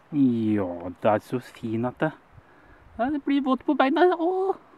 Ja, det er så fint at det blir vått på beina. Åh!